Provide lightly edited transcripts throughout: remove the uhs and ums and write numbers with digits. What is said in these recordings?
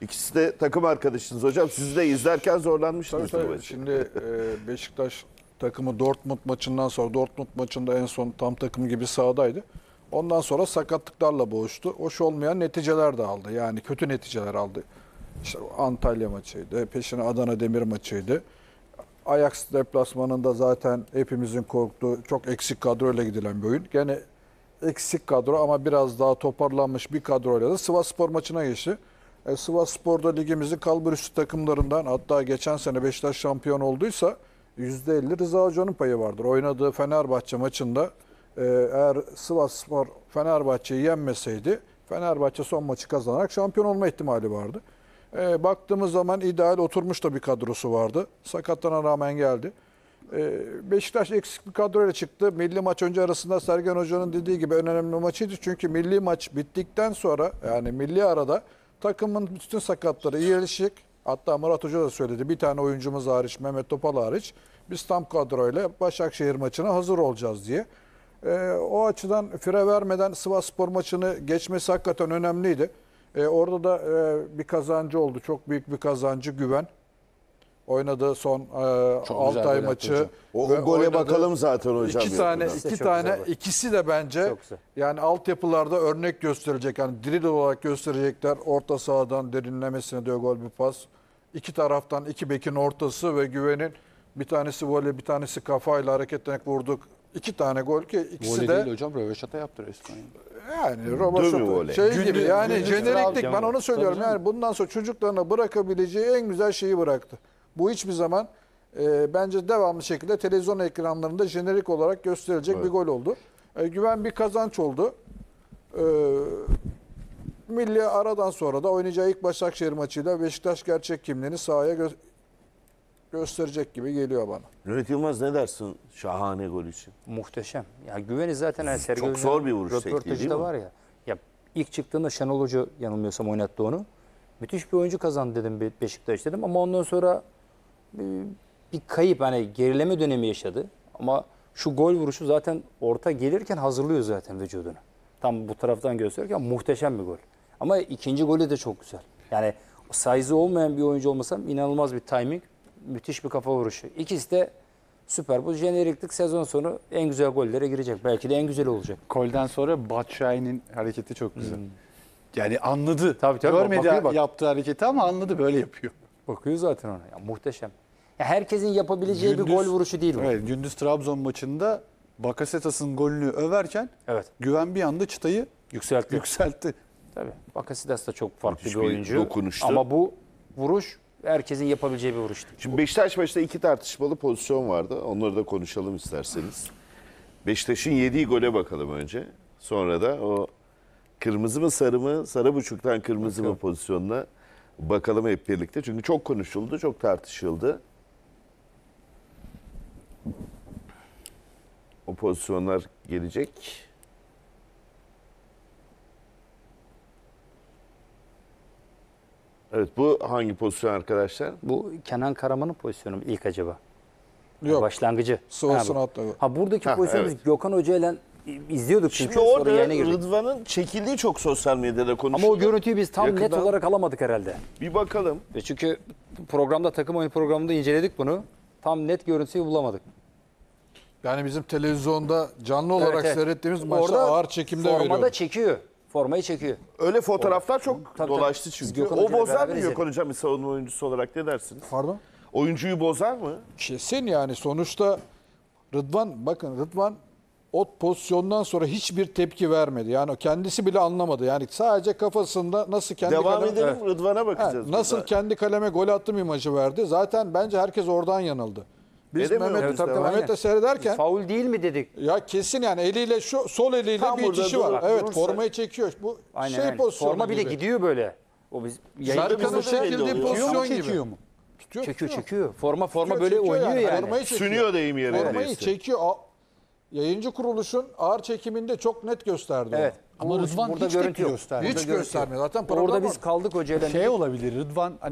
İkisi de takım arkadaşınız hocam. Siz de izlerken zorlanmıştınız. Tabii. Şimdi Beşiktaş takımı Dortmund maçından sonra, Dortmund maçında en son tam takım gibi sahadaydı. Ondan sonra sakatlıklarla boğuştu. Hoş olmayan neticeler de aldı. Yani kötü neticeler aldı. İşte Antalya maçıydı, peşine Adana Demir maçıydı. Ajax deplasmanında zaten hepimizin korktuğu çok eksik kadroyla gidilen bir oyun. Gene eksik kadro ama biraz daha toparlanmış bir kadroyla da Sivasspor maçına geçti. Sivasspor'da ligimizin kalburüstü takımlarından, hatta geçen sene Beşiktaş şampiyon olduysa %50 Rıza Hoca'nın payı vardır. Oynadığı Fenerbahçe maçında eğer Sivasspor Fenerbahçe'yi yenmeseydi Fenerbahçe son maçı kazanarak şampiyon olma ihtimali vardı. Baktığımız zaman ideal oturmuş da bir kadrosu vardı. Sakatlığına rağmen geldi. Beşiktaş eksik bir kadroyla çıktı. Milli maç önce arasında Sergen Hoca'nın dediği gibi en önemli maçıydı. Çünkü milli maç bittikten sonra, yani milli arada takımın bütün sakatları iyileşecek. Hatta Murat Hoca da söyledi. Bir tane oyuncumuz hariç, Mehmet Topal hariç, biz tam kadroyla Başakşehir maçına hazır olacağız diye. O açıdan fire vermeden Sivasspor maçını geçmesi hakikaten önemliydi. Orada da bir kazancı oldu. Çok büyük bir kazancı Güven. Oynadığı son Altay maçı. O gole bakalım zaten hocam. İkisi de bence yani altyapılarda örnek gösterecek. Yani drill olarak gösterecekler. Orta sahadan derinlemesine diyor gol bir pas. İki taraftan iki bekin ortası ve Güven'in bir tanesi voley, bir tanesi kafayla hareketlenerek vurduk. İki tane gol ki ikisi voley de değil hocam, röveşata yaptı resmen. Yani roboşata gibi yani jeneriklik, ben onu söylüyorum. Yani bundan sonra çocuklarına bırakabileceği en güzel şeyi bıraktı. Bu hiçbir zaman bence devamlı şekilde televizyon ekranlarında jenerik olarak gösterilecek bir gol oldu. Güven bir kazanç oldu. Milli aradan sonra da oynayacağı ilk Başakşehir maçıyla Beşiktaş gerçek kimliğini sahaya gösterecek gibi geliyor bana. Cüneyt Yılmaz, ne dersin şahane gol için? Muhteşem. Ya Güven'i zaten yani çok zor bir vuruş tekniği röportajı değil da mi? var ya. Ya ilk çıktığında Şenol Hoca yanılmıyorsam oynattı onu. Müthiş bir oyuncu kazandı dedim Beşiktaş dedim ama ondan sonra bir kayıp, hani gerileme dönemi yaşadı. Ama şu gol vuruşu zaten orta gelirken hazırlıyor zaten vücudunu. Tam bu taraftan gösterirken muhteşem bir gol. Ama ikinci golü de çok güzel. Yani size olmayan bir oyuncu olmasam inanılmaz bir timing, müthiş bir kafa vuruşu. İkisi de süper. Bu jeneriklik sezon sonu en güzel gollere girecek. Belki de en güzel olacak. Golden sonra Batshuayi'nin hareketi çok güzel. Yani anladı. Tabii, Görmedi bak. yaptığı hareketi ama anladı, böyle yapıyor. Bakıyor zaten ona. Ya, muhteşem. Ya, herkesin yapabileceği bir gol vuruşu değil bu. Evet, gündüz Trabzon maçında Bakasetas'ın golünü överken Evet. Güven bir anda çıtayı yükseltti. Tabii. Bakasitas da çok farklı Müthiş bir bir oyuncu. dokunuştu. Ama bu vuruş herkesin yapabileceği bir vuruştu. Şimdi Beşiktaş maçta iki tartışmalı pozisyon vardı. Onları da konuşalım isterseniz. Beşiktaş'ın yediği gole bakalım önce. Sonra da o kırmızı mı sarı mı, sarı buçuktan kırmızı mı pozisyonuna bakalım hep birlikte. Çünkü çok konuşuldu, çok tartışıldı. O pozisyonlar gelecek. Evet, bu hangi pozisyon arkadaşlar? Bu Kenan Karaman'ın pozisyonu mu ilk acaba? Yok. Başlangıcı. Sıvasını Ha, atla. ha, buradaki Ha, pozisyonu evet. biz Gökhan Hoca ile izliyorduk çünkü. Şimdi sonra orada yayına girdik. Rıdvan'ın çekildiği çok sosyal medyada konuşuldu. Ama o görüntüyü biz tam net Yakından olarak alamadık herhalde. bir bakalım. Çünkü programda, takım oyunu programında inceledik bunu. Tam net görüntüyü bulamadık. Yani bizim televizyonda canlı olarak seyrettiğimiz maçta ağır çekimde veriyor. Formada çekiyor. Formayı çekiyor. Öyle fotoğraflar çok Tabii, dolaştı tabii. Biz çünkü. Gökhan O Hoca'yla bozar beraber mı Gökhan Hocam bir savunma oyuncusu olarak, ne dersiniz? Pardon? Oyuncuyu bozar mı? Kesin yani sonuçta Rıdvan o pozisyondan sonra hiçbir tepki vermedi. Yani kendisi bile anlamadı. Yani sadece kafasında nasıl kendi Devam edelim, Rıdvan'a bakacağız. nasıl burada. kendi kaleme gol attım imajı verdi. Zaten bence herkes oradan yanıldı. Biz Edemiyor Mehmet'le muyuz? Mehmet'le seyrederken Faul değil mi dedik? ya kesin yani eliyle şu sol eliyle Tam bir burada itişi var. durur- Evet, durursa- formayı çekiyor. Bu Aynen şey öyle. pozisyonu Forma bir de gibi. gidiyor böyle. O biz Serkan'ın bizde de belli çekildiği oluyor. pozisyon gibi. Çekiyor mu? çekiyor. Forma Çekiyor, böyle çekiyor oynuyor yani. Formayı çekiyor. Sünüyor deyim yerine. Formayı neyse. çekiyor. Yayıncı kuruluşun ağır çekiminde çok net gösterdi o. Evet. Ama Rıdvan burada hiç görüntü tepki yok. göstermedi. Hiç göstermiyor. Zaten problem Orada biz var. kaldık hocayla. Şey olabilir, Rıdvan hani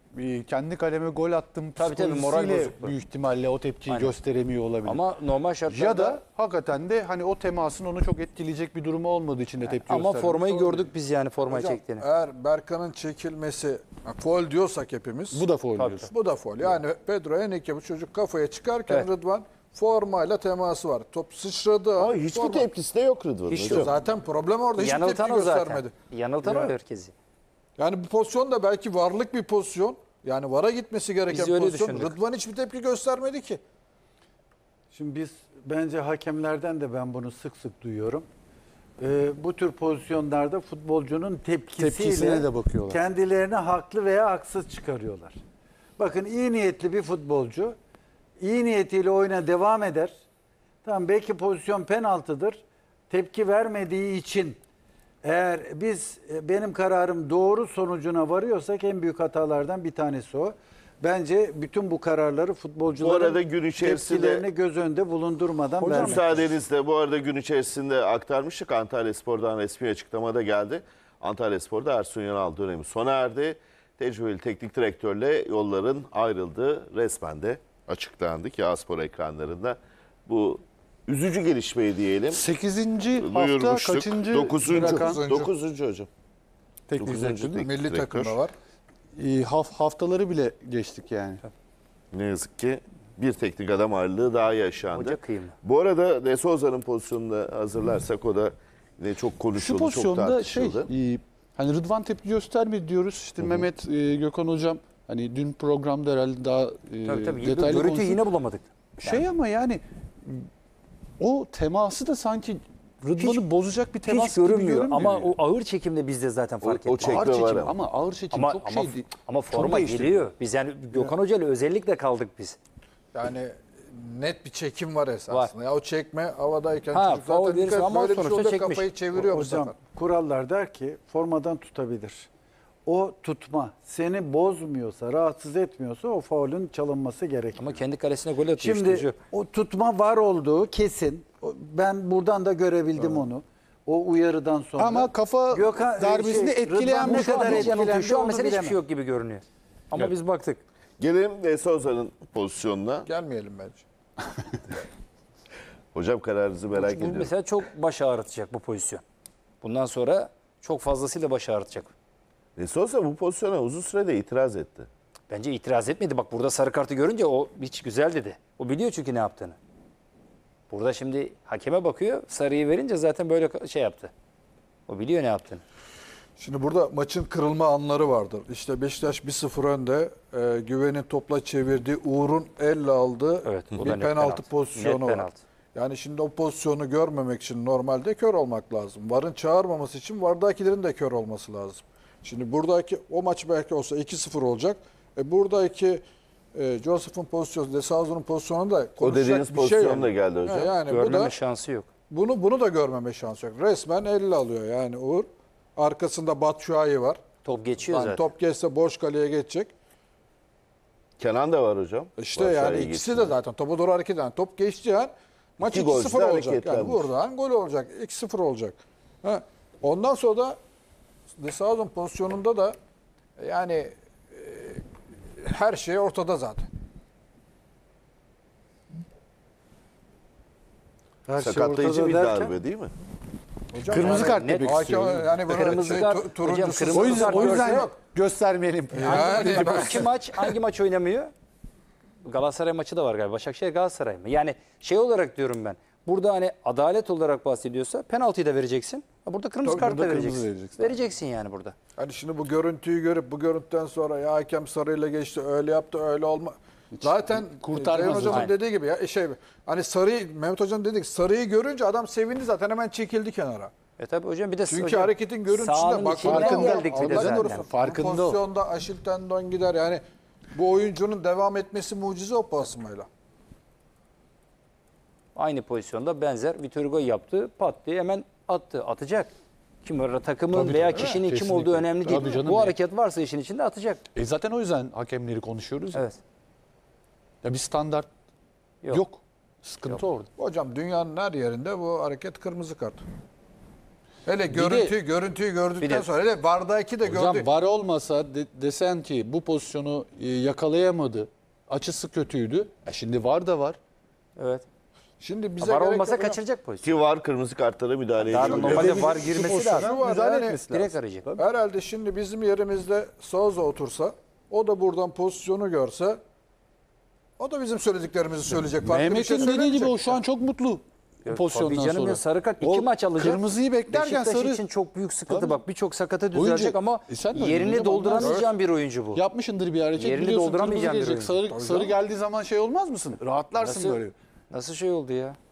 kendi kaleme gol attım Tabii, moral psikolojisiyle bozukluğu. büyük ihtimalle o tepkiyi Aynen. gösteremiyor olabilir. Ama normal şartlarda ya da hakikaten de hani o temasın onu çok etkileyecek bir durumu olmadığı için de tepki ama göstermiş formayı olabilir. gördük biz yani formayı Hocam, çektiğini. eğer Berkan'ın çekilmesi faul diyorsak hepimiz Bu da faul Tabii. diyorsun. bu da faul. Yani Pedro Henrique bu çocuk kafaya çıkarken Evet. Rıdvan formayla teması var. Top sıçradı. Ama hiçbir forma. tepkisi de yok Rıdvan'ın Hiç hocam. Zaten problem orada. Hiçbir Yanıltan tepki o zaten. göstermedi. Yanıltan o Ya. herkesi. Yani bu pozisyon da belki varlık bir pozisyon. Yani VAR'a gitmesi gereken Biz öyle pozisyon. düşündük. Rıdvan hiçbir tepki göstermedi ki. Şimdi bence hakemlerden de ben bunu sık sık duyuyorum. Bu tür pozisyonlarda futbolcunun Tepkisine tepkisiyle de bakıyorlar. kendilerini haklı veya haksız çıkarıyorlar. Bakın iyi niyetli bir futbolcu iyi niyetiyle oyuna devam eder. Tamam belki pozisyon penaltıdır. Tepki vermediği için eğer biz benim kararım doğru sonucuna varıyorsak en büyük hatalardan bir tanesi o. Bence bütün bu kararları Bu futbolcuların arada gün içerisinde tepkilerini göz önünde bulundurmadan vermek. müsaadenizle bu arada gün içerisinde aktarmıştık. Antalyaspor'dan resmi açıklamada geldi. Antalyaspor'da Ersun Yanal dönemi sona erdi. Tecrübeli teknik direktörle yolların ayrıldığı resmen de açıklandı ki A-Spor ekranlarında bu üzücü gelişmeyi diyelim. 8. hafta Duyurmuştuk. kaçıncı 9. bırakan 9. hocam. teknik 9. direktör değil mi? Milli direktör. takımda var. Haftaları bile geçtik yani. Ne yazık ki bir teknik adam ayrılığı daha yaşandı. Hoca kıyımı. Bu arada De Souza'nın pozisyonunu da hazırlarsak o da yine çok Şu konuşuldu, çok pozisyonda şey tartışıldı. hani Rıdvan tepki göstermedi diyoruz. İşte Mehmet Gökhan hocam hani dün programda herhalde daha Tabii. detaylı Görüntüyü konuştuk. yine bulamadık. Şey ama yani o teması da sanki Rıdvan'ı bozacak bir temas Hiç gibi görünmüyor görünmüyor. ama yani. o ağır çekimde biz de zaten fark o ettik. çekme ağır var çekim ama. ama ağır çekim Ama, çok ama, şeydi. ama Çok forma değişti. geliyor. Biz yani Gökhan Hoca ile özellikle kaldık biz. Yani net bir çekim var esasında. Ya o çekme havadayken Ha, çocuk faul zaten verirse dikkat ama böyle bir şey sonuçta oluyor, çekmiş. kafayı çeviriyor bu Hocam sefer. kurallar der ki formadan tutabilir. O tutma seni bozmuyorsa, rahatsız etmiyorsa o faulün çalınması gerekiyor. Ama kendi kalesine gol atıyor Şimdi işte. o tutma var olduğu kesin. Ben buradan da görebildim onu. O uyarıdan sonra. Ama kafa darbesini etkileyen Rıdvan bir ne şey kadar var. etkilendi Şu an onu mesela hiçbir bilemem. şey yok gibi görünüyor. Ama biz baktık. Gelelim De Souza'nın pozisyonuna. Gelmeyelim bence. Hocam kararınızı merak Bu ediyorum. mesela çok baş ağrıtacak bu pozisyon. Bundan sonra çok fazlasıyla baş ağrıtacak. De Souza bu pozisyona uzun sürede itiraz etti. Bence itiraz etmedi. Bak burada sarı kartı görünce o hiç güzel dedi. O biliyor çünkü ne yaptığını. Burada şimdi hakeme bakıyor. Sarıyı verince zaten böyle şey yaptı. O biliyor ne yaptığını. Şimdi burada maçın kırılma anları vardır. İşte Beşiktaş 1-0 önde. Güven'in topla çevirdiği, Uğur'un elle aldığı Evet, o da bir net penaltı penaltı. pozisyonu Net var. penaltı. Yani şimdi o pozisyonu görmemek için normalde kör olmak lazım. VAR'ın çağırmaması için VAR'dakilerin de kör olması lazım. Şimdi buradaki o maç belki olsa 2-0 olacak. Buradaki Joseph'un pozisyonu, De Souza'nın pozisyonu da O konuşacak dediğiniz bir pozisyon şey yok. da geldi hocam. Yani bu Görmeme da şansı yok. bunu da görmeme şansı yok. Resmen elle alıyor yani Uğur. Arkasında Batshuayi var. Top geçiyor Yani zaten. top geçse boş kaleye geçecek. Kenan da var hocam. İşte Başakşehir'e yani ikisi geçti. de zaten topa doğru hareket eden. Top geçtiği an maç İki golcü de 2-0 olacak. Yani hareketlenmiş. buradan gol olacak. 2-0 olacak. Ha. Ondan sonra da De Souza'nın pozisyonunda da yani her şey ortada zaten. Her şey Sakatlayıcı ortada bir derken, darbe değil mi? Hocam Kırmızı yani kart net demek hakem istiyorum. yani böyle Kırmızı şey, kart, hocam, turuncusu kırmızı O yüzden, kart o yüzden yok. göstermeyelim. Yani İki maç hangi maç oynamıyor? Galatasaray maçı da var galiba. Başakşehir Galatasaray mı? Yani şey olarak diyorum ben. Burada hani adalet olarak bahsediyorsa penaltıyı da vereceksin. Burada kırmızı Tabii, kart da burada kırmızı vereceksin. vereceksin. Vereceksin yani burada. hani şimdi bu görüntüyü görüp bu görüntüden sonra ya hakem sarıyla geçti, öyle yaptı, öyle olma. Zaten kurtarmaz Ceyhun Hocam'ın hocam. dediği gibi ya hani sarıyı Mehmet Hocam dedik sarıyı görünce adam sevindi zaten hemen çekildi kenara. Tabii hocam bir de Çünkü hocam, hareketin görüntüsüne sahanın bak. içinden farkında. geldik bir de Allah zaten. korusun. Farkında Bu o. pozisyonda Aşil tendon gider yani bu oyuncunun devam etmesi mucize o pasmayla. Aynı pozisyonda benzer Vitor Hugo yaptı. Pat diye hemen attı. Atacak. Kim var? Takımın Tabii, veya tabii. kişinin kim Kesinlikle. olduğu önemli değil. Tabii canım Bu ya. hareket varsa işin içinde atacak. Zaten o yüzden hakemleri konuşuyoruz. Ya. Evet. Ya bir standart Yok. yok. Sıkıntı orada. Hocam dünyanın her yerinde bu hareket kırmızı kart. Hele Bir de- görüntüyü gördükten de- sonra hele VAR'daki de gördü. Hocam var olmasa desen ki bu pozisyonu yakalayamadı. Açısı kötüydü. Şimdi var da var. Evet. Şimdi bize Var gerek olmasa yok hocam. kaçıracak pozisyon. Ki var kırmızı kartlara müdahale Daha ediyor. normalde var girmesi pozisyonu lazım. var. Müdahale Yani etmesi Direkt lazım. arayacak. Herhalde şimdi bizim yerimizde Souza otursa, o da buradan pozisyonu görse, o da bizim söylediklerimizi söyleyecek. Farklı bir şey Mehmet'in dediği gibi söylemeyecek. o şu an çok mutlu bu pozisyondan Tabii canım sonra. ya, sarı kart O 2 maç alacak. Kırmızıyı beklerken Beşiktaş sarı için çok büyük sıkıntı. Tabii. Bak birçok sakata düzelecek Oyuncu- ama sen de öyle yerini hocam, dolduramayacağın bir oyuncu bu. yapmışındır bir hareket. Yerini Biliyorsun dolduramayacağın kırmızı bir gelecek. Sarı geldiği zaman şey olmaz mısın? Rahatlarsın Nasıl, böyle. nasıl şey oldu ya?